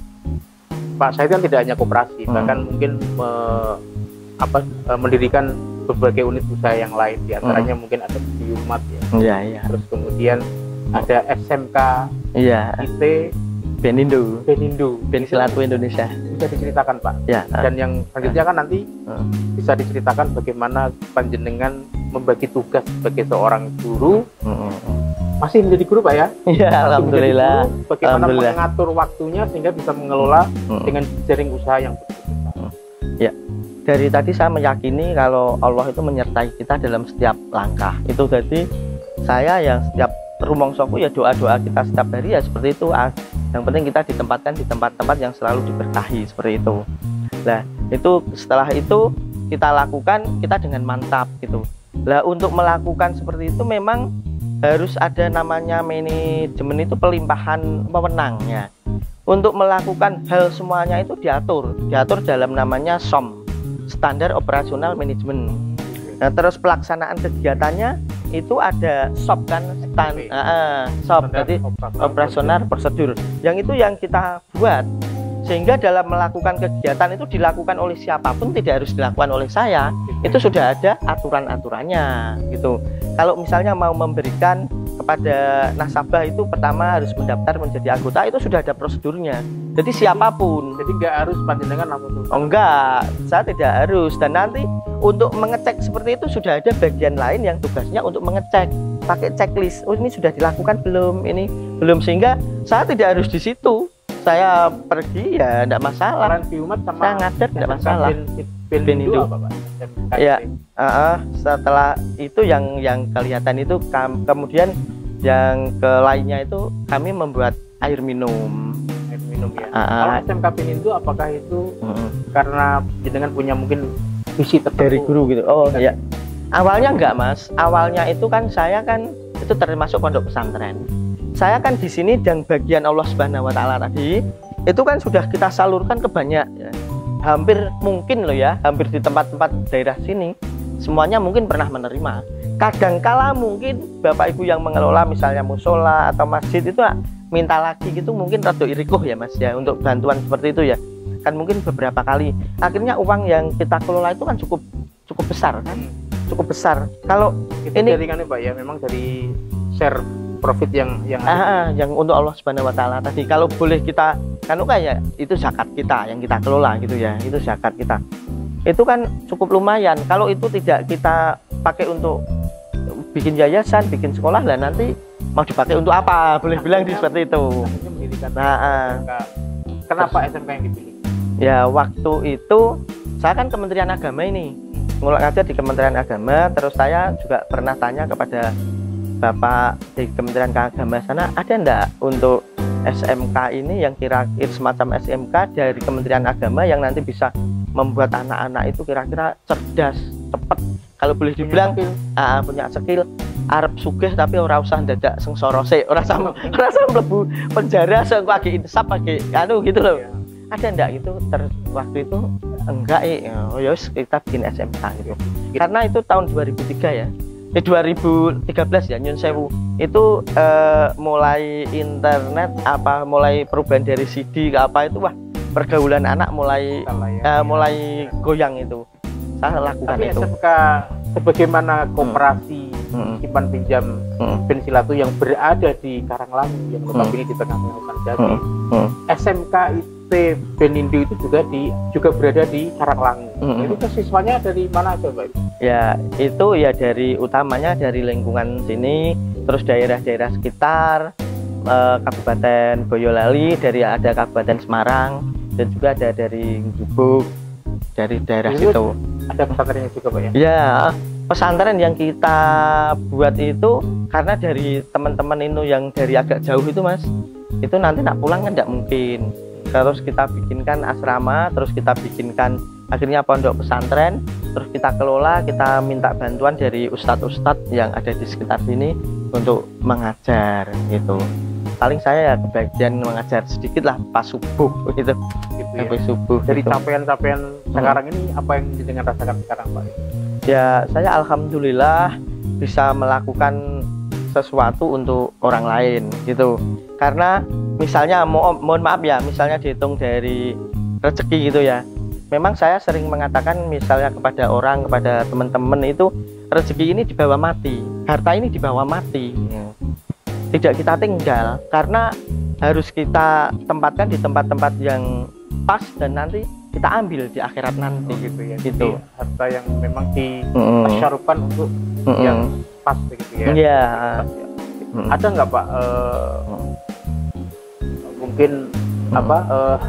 Pak Syahid kan tidak hanya koperasi, hmm. bahkan mungkin me, apa uh, mendirikan berbagai unit usaha yang lain, di antaranya hmm. mungkin ada di Umat ya. Yeah, yeah. Terus kemudian ada S M K, iya, I T, Benindo, Benindo, Pensilatu Indonesia. Bisa diceritakan Pak. Ya. Dan yang selanjutnya kan nanti uh. bisa diceritakan bagaimana panjenengan membagi tugas sebagai seorang guru. Uh. Masih menjadi guru Pak ya? Iya, alhamdulillah. Guru, bagaimana alhamdulillah. mengatur waktunya sehingga bisa mengelola uh. dengan jaring usaha yang begitu besar. Uh. Ya. Dari tadi saya meyakini kalau Allah itu menyertai kita dalam setiap langkah. Itu jadi saya yang setiap rumongsoku ya doa-doa kita setiap hari ya seperti itu. Yang penting kita ditempatkan di tempat-tempat yang selalu diberkahi seperti itu. Nah itu setelah itu kita lakukan kita dengan mantap gitu. Nah untuk melakukan seperti itu memang harus ada namanya manajemen itu pelimpahan wewenangnya. Untuk melakukan hal semuanya itu diatur, diatur dalam namanya S O M, Standar Operasional Manajemen. Nah terus pelaksanaan kegiatannya itu ada S O P kan, stand, uh, S O P berarti operasional prosedur. Yang itu yang kita buat. sehingga dalam melakukan kegiatan itu dilakukan oleh siapapun, tidak harus dilakukan oleh saya. Itu sudah ada aturan-aturannya gitu. Kalau misalnya mau memberikan kepada nasabah itu pertama harus mendaftar menjadi anggota, itu sudah ada prosedurnya. Jadi siapapun. Jadi nggak harus panjenengan langsung. Oh, enggak, saya tidak harus. Dan nanti untuk mengecek seperti itu sudah ada bagian lain yang tugasnya untuk mengecek, pakai checklist. Oh, ini sudah dilakukan belum? Ini belum, sehingga saya tidak harus di situ. Saya pergi ya tidak masalah. Di umat sama saya ngajar tidak masalah. Ben, ben itu apa, Pak? Ya, uh, setelah itu yang yang kelihatan itu kemudian yang ke lainnya itu kami membuat air minum. Air minum ya. Uh, uh, Kalau S M K Penindo apakah itu uh, karena jenengan punya mungkin visi tertentu dari guru gitu? Oh ya. Awalnya enggak, Mas. Awalnya itu kan saya kan itu termasuk pondok pesantren. Saya kan di sini dan bagian Allah Subhanahu wa taala tadi itu kan sudah kita salurkan ke banyak ya. Hampir mungkin loh ya, hampir di tempat-tempat daerah sini semuanya mungkin pernah menerima. Kadangkala mungkin Bapak Ibu yang mengelola misalnya musola atau masjid itu minta lagi gitu, mungkin rada irikoh ya Mas ya untuk bantuan seperti itu ya. Kan mungkin beberapa kali. Akhirnya uang yang kita kelola itu kan cukup cukup besar kan? Cukup besar. Kalau itu ini dari kan Pak ya, memang dari share profit yang yang ada. Ah, yang untuk Allah Subhanahu wa taala tadi. Kalau boleh kita kan kayak itu zakat kita yang kita kelola gitu ya. Itu zakat kita. Itu kan cukup lumayan. Kalau itu tidak kita pakai untuk bikin yayasan, bikin sekolah lah, nanti mau dipakai untuk apa? Boleh bilang di seperti itu. Nah, kenapa S M K yang dipilih? Ya, waktu itu saya kan Kementerian Agama ini. Mulai ngajar di Kementerian Agama, terus saya juga pernah tanya kepada Bapak di Kementerian Agama sana, ada enggak untuk S M K ini yang kira-kira semacam S M K dari Kementerian Agama yang nanti bisa membuat anak-anak itu kira-kira cerdas, cepat, kalau boleh dibilang punya skill, uh, punya skill arep sugih tapi ora usah dadak sengsara sik, ora sama ora sama mlebu penjara sing lagi insap lagi anu gitu loh. Ya. Ada enggak gitu ter, waktu itu enggak eh oh ya kita bikin S M K gitu. Karena itu tahun dua ribu tiga ya. Eh dua ribu tiga belas ya, nyun sewu. Itu eh, mulai internet apa mulai perubahan dari C D ke apa itu wah pergaulan anak mulai ya, eh, mulai goyang itu. Saya lakukan tapi itu. S M K sebagaimana koperasi hmm. simpan pinjam hmm. Pensilatu yang berada di Karanglangu yang notabene hmm. di tengah-tengah hutan jati. Hmm. Hmm. S M K I T Penindo itu juga di juga berada di Karanglangu. Hmm. Itu siswanya dari mana aja, Pak? Ya, itu ya dari utamanya dari lingkungan sini, terus daerah-daerah sekitar eh, Kabupaten Boyolali, dari ada Kabupaten Semarang, dan juga ada dari Gubuk, dari daerah itu situ. Ada pesantrennya juga, Pak ya? Ya, pesantren yang kita buat itu karena dari teman-teman itu yang dari agak jauh itu Mas, itu nanti nak pulang kan tidak mungkin. Terus kita bikinkan asrama, terus kita bikinkan akhirnya pondok pesantren, terus kita kelola, kita minta bantuan dari ustadz-ustadz yang ada di sekitar sini untuk mengajar gitu. Paling saya ya kebagian mengajar sedikit lah pas subuh gitu, gitu ya. Sampai subuh. Dari gitu. capaian-capaian hmm. sekarang ini apa yang dengan rasakan sekarang, Pak? Ya saya alhamdulillah bisa melakukan sesuatu untuk orang lain gitu. Karena misalnya mo mohon maaf ya, misalnya dihitung dari rezeki gitu ya. Memang saya sering mengatakan misalnya kepada orang, kepada teman-teman itu rezeki ini dibawa mati, harta ini dibawa mati. Tidak kita tinggal karena harus kita tempatkan di tempat-tempat yang pas dan nanti kita ambil di akhirat nanti. Oh, gitu ya. Gitu. Jadi, harta yang memang ditasyarukan mm. untuk mm. yang pas begitu ya. Iya. Mm. Ada nggak Pak? Uh, mm. Mungkin mm. apa? Uh,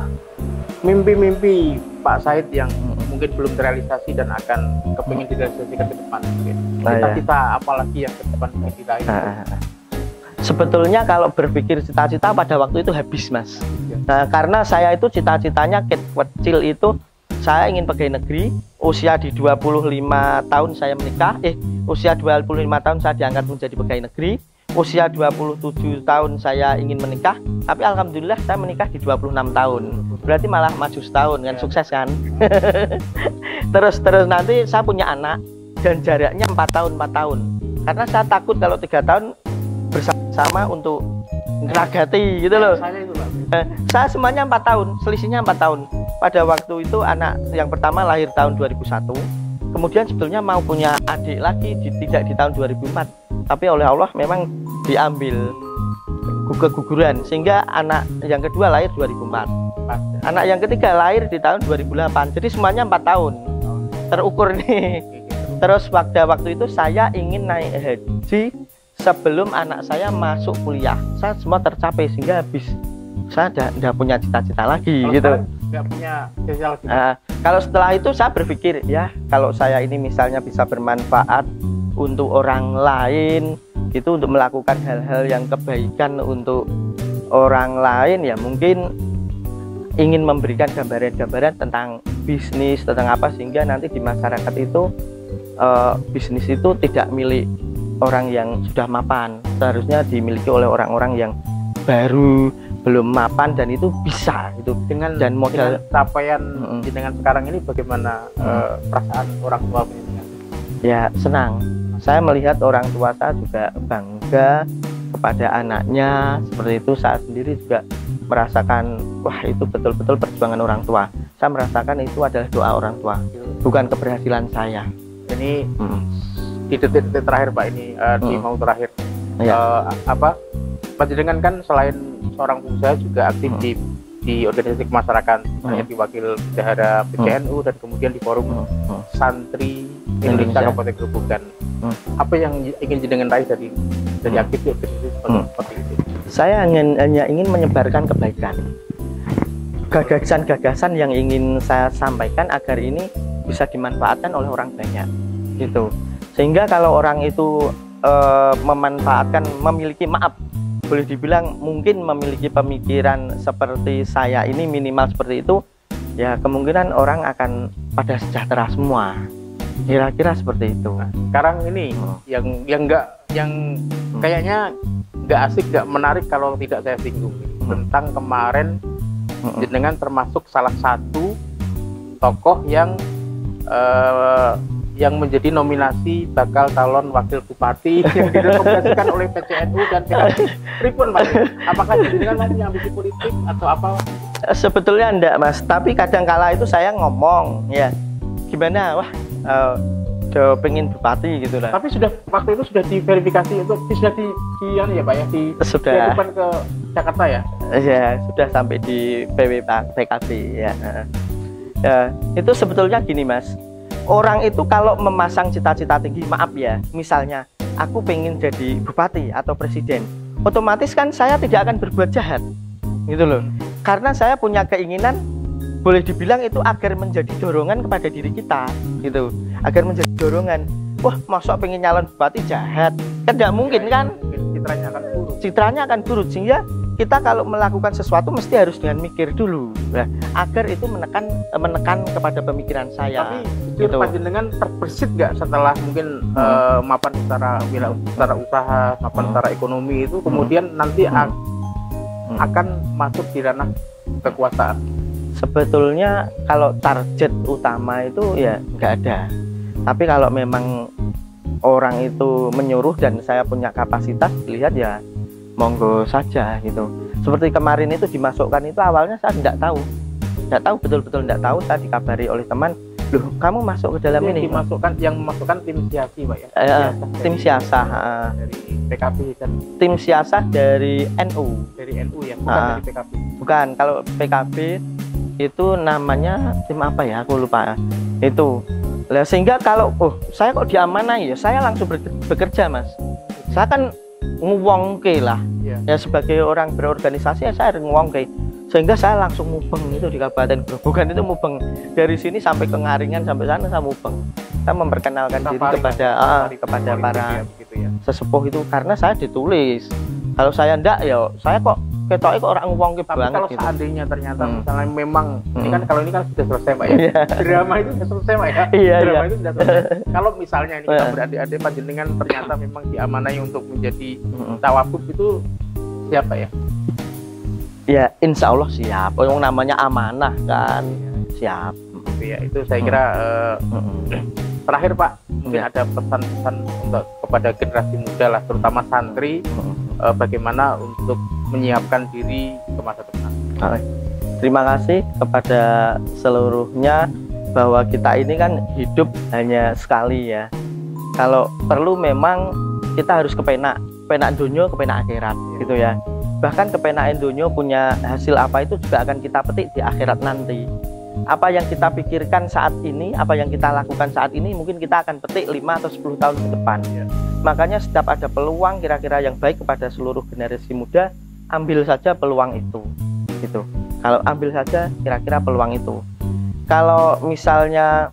mimpi-mimpi Pak Said yang mm. mungkin belum terrealisasi dan akan kepingin direalisasikan ke depan. Cita-cita nah, ya. Apalagi yang ke depan kita ini? Nah, sebetulnya kalau berpikir cita-cita pada waktu itu habis Mas. Nah karena saya itu cita-citanya kecil itu saya ingin pegawai negeri. Usia di dua puluh lima tahun saya menikah. Eh usia dua puluh lima tahun saya diangkat menjadi pegawai negeri. Usia dua puluh tujuh tahun saya ingin menikah. Tapi alhamdulillah saya menikah di dua puluh enam tahun. Berarti malah maju setahun kan, sukses kan. terus terus nanti saya punya anak dan jaraknya empat tahun empat tahun. Karena saya takut kalau tiga tahun bersama untuk ngeragati gitu loh. Saya itu Pak, Eh, saya semuanya empat tahun, selisihnya empat tahun. Pada waktu itu anak yang pertama lahir tahun dua ribu satu, kemudian sebetulnya mau punya adik lagi di, tidak di tahun dua ribu empat, tapi oleh Allah memang diambil keguguran sehingga anak yang kedua lahir dua ribu empat. Anak yang ketiga lahir di tahun dua ribu delapan. Jadi semuanya empat tahun terukur nih. Terus pada waktu itu saya ingin naik haji sebelum anak saya masuk kuliah. Saya semua tercapai sehingga habis saya tidak punya cita-cita lagi kalau gitu. Nggak punya cita-cita lagi. Nah, kalau setelah itu saya berpikir ya kalau saya ini misalnya bisa bermanfaat untuk orang lain itu, untuk melakukan hal-hal yang kebaikan untuk orang lain, ya mungkin ingin memberikan gambaran-gambaran tentang bisnis, tentang apa, sehingga nanti di masyarakat itu uh, bisnis itu tidak milik orang yang sudah mapan, seharusnya dimiliki oleh orang-orang yang baru belum mapan dan itu bisa itu dengan dan modal dengan capaian mm -hmm. dengan sekarang ini bagaimana mm -hmm. uh, perasaan orang tua ini? Ya senang, saya melihat orang tua saya juga bangga kepada anaknya seperti itu. Saya sendiri juga merasakan wah itu betul-betul perjuangan orang tua. Saya merasakan itu adalah doa orang tua, bukan keberhasilan saya. Ini hmm. di detik-detik terakhir Pak ini uh, di hmm. mau terakhir ya. uh, apa Panjenengan kan selain seorang pengusaha juga aktif hmm. di di organisasi kemasyarakatan, hanya hmm. di Wakil Bendahara P C N U hmm. dan kemudian di Forum hmm. Santri Indonesia Kabupaten Grobogan. Hmm. Apa yang ingin jenengan raih dari dari hmm. aktif di organisasi hmm. seperti itu? Saya ingin, hanya ingin menyebarkan kebaikan, gagasan-gagasan yang ingin saya sampaikan agar ini bisa dimanfaatkan oleh orang banyak, gitu. Sehingga kalau orang itu e, memanfaatkan, memiliki maaf, boleh dibilang mungkin memiliki pemikiran seperti saya ini, minimal seperti itu, ya kemungkinan orang akan pada sejahtera semua. Kira-kira seperti itu. Nah, sekarang ini hmm. yang yang enggak yang hmm. kayaknya nggak asik, nggak menarik kalau tidak saya singgung hmm. tentang kemarin hmm. dengan termasuk salah satu tokoh yang uh, yang menjadi nominasi bakal calon wakil bupati yang direkomendasikan oleh P C N U dan P K B. Pripun Pak? Apakah jenengan mau punya ambisi politik atau apa? Sebetulnya enggak Mas, tapi kadang kala itu saya ngomong ya gimana, wah uh, udah pengen bupati gitu lah. Tapi sudah waktu itu sudah diverifikasi itu sudah di, di ya Pak ya di sudah diadukan ke Jakarta ya? Ya sudah sampai di P W P K B ya. Ya itu sebetulnya gini Mas, orang itu kalau memasang cita-cita tinggi, maaf ya, misalnya aku pengen jadi bupati atau presiden, otomatis kan saya tidak akan berbuat jahat gitu loh, karena saya punya keinginan, boleh dibilang itu agar menjadi dorongan kepada diri kita gitu, agar menjadi dorongan. Wah masa pengen nyalon bupati jahat, kan tidak mungkin kan, citranya akan buruk citranya akan buruk sehingga kita kalau melakukan sesuatu mesti harus dengan mikir dulu, nah, agar itu menekan menekan kepada pemikiran saya. Tapi gitu. Panjenengan terbersit nggak setelah mungkin hmm. uh, mapan secara wira, secara usaha, mapan hmm. secara ekonomi itu kemudian hmm. nanti hmm. A- hmm. akan masuk di ranah kekuasaan? Sebetulnya kalau target utama itu ya nggak ada. Tapi kalau memang orang itu menyuruh dan saya punya kapasitas, lihat ya monggo saja gitu. Seperti kemarin itu dimasukkan itu awalnya saya tidak tahu, tidak tahu betul-betul tidak tahu. Saya dikabari oleh teman, loh kamu masuk ke dalam yang ini. Dimasukkan yang memasukkan tim siasi Pak ya? Eh, tim siasah dari P K B dan tim siasah dari N U. Dari N U ya, bukan uh, dari P K B. Bukan, kalau P K B itu namanya tim apa ya? Aku lupa. Itu. Lah sehingga kalau oh saya kok diamanai ya, saya langsung bekerja Mas. Saya kan nguwongke lah yeah. ya sebagai orang berorganisasi ya saya nguwongke, sehingga saya langsung mubeng itu di Kabupaten Grobogan itu, mubeng dari sini sampai ke Ngaringan, sampai sana saya mubeng, saya memperkenalkan Safari, diri kepada uh, kepada para gitu ya. Sesepuh itu, karena saya ditulis, kalau saya ndak ya saya kok ketoknya kok orang nguwongke banget. Kalau gitu. Seandainya ternyata hmm. misalnya memang hmm. ini kan kalau ini kan sudah selesai Pak ya, drama itu sudah selesai Pak ya, iya, drama iya. itu sudah selesai. Kalau misalnya ini kita beradik-adik panjenengan ternyata memang diamanai untuk menjadi hmm. Tawagub itu siapa ya? Ya insya Allah siap. Yang namanya amanah kan siap. Ya itu saya kira hmm. uh, terakhir Pak, mungkin hmm. ada pesan-pesan untuk kepada generasi muda lah, terutama santri, hmm. uh, bagaimana untuk menyiapkan diri ke masa depan. Terima kasih kepada seluruhnya, bahwa kita ini kan hidup hanya sekali ya. Kalau perlu memang kita harus kepenak, kepenak dunia, kepenak akhirat gitu ya. Bahkan kepenak dunia punya hasil apa itu juga akan kita petik di akhirat nanti. Apa yang kita pikirkan saat ini, apa yang kita lakukan saat ini, mungkin kita akan petik lima atau sepuluh tahun ke depan. Ya. Makanya setiap ada peluang kira-kira yang baik kepada seluruh generasi muda, ambil saja peluang itu. Gitu. Kalau ambil saja kira-kira peluang itu. Kalau misalnya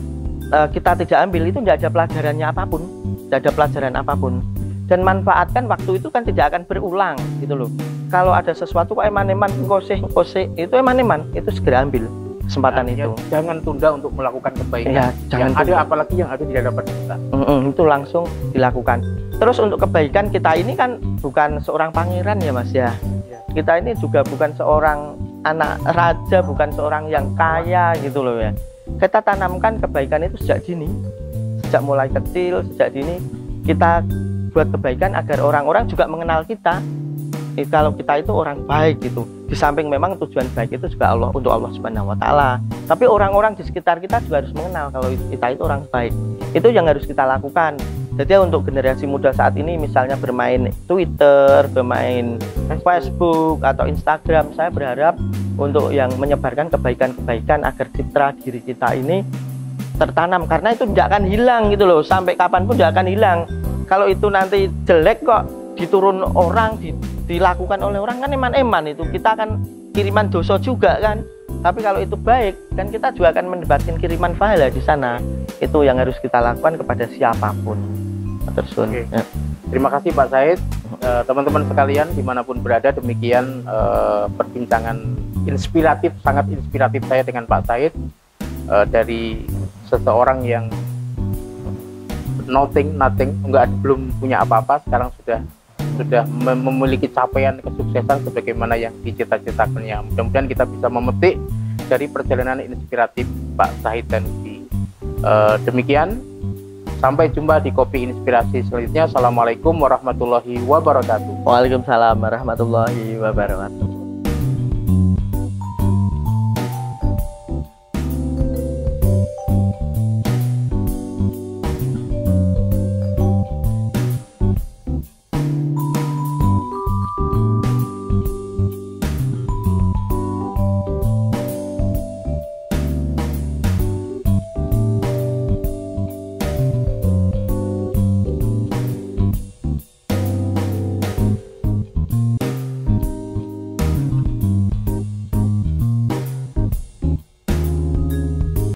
uh, kita tidak ambil, itu tidak ada pelajarannya apapun, tidak ada pelajaran apapun. Dan manfaatkan waktu itu kan tidak akan berulang gitu loh. Kalau ada sesuatu kok eman-eman, kose, kose, itu eman-eman, itu segera ambil kesempatan nah, itu. Ya, jangan tunda untuk melakukan kebaikan. Ya, jangan yang ada apalagi yang ada di hadapan kita. Mm -mm, itu langsung dilakukan. Terus untuk kebaikan kita ini kan bukan seorang pangeran ya Mas ya. ya. Kita ini juga bukan seorang anak raja, bukan seorang yang kaya gitu loh ya. Kita tanamkan kebaikan itu sejak dini, sejak mulai kecil, sejak dini kita buat kebaikan agar orang-orang juga mengenal kita. Eh, kalau kita itu orang baik gitu. Di samping memang tujuan baik itu juga Allah, untuk Allah Subhanahu wa taala. Tapi orang-orang di sekitar kita juga harus mengenal kalau kita itu orang baik. Itu yang harus kita lakukan. Jadi untuk generasi muda saat ini misalnya bermain Twitter, bermain Facebook atau Instagram, saya berharap untuk yang menyebarkan kebaikan-kebaikan agar citra diri kita ini tertanam, karena itu tidak akan hilang gitu loh, sampai kapanpun tidak akan hilang. Kalau itu nanti jelek kok diturun orang, di, dilakukan oleh orang kan eman-eman, itu kita akan kiriman dosa juga kan. Tapi kalau itu baik kan kita juga akan mendapatkan kiriman pahala di sana. Itu yang harus kita lakukan kepada siapapun. Terus, okay. ya. Terima kasih Pak Said. Teman-teman uh, sekalian dimanapun berada, demikian uh, perbincangan inspiratif, sangat inspiratif saya dengan Pak Said, uh, dari seseorang yang nothing, nothing, enggak, belum punya apa-apa, sekarang sudah sudah memiliki capaian kesuksesan sebagaimana yang dicita-citakannya. Mudah-mudahan kita bisa memetik dari perjalanan inspiratif Pak Said Danusi. Uh, demikian, sampai jumpa di Kopi Inspirasi selanjutnya. Assalamualaikum warahmatullahi wabarakatuh. Waalaikumsalam warahmatullahi wabarakatuh.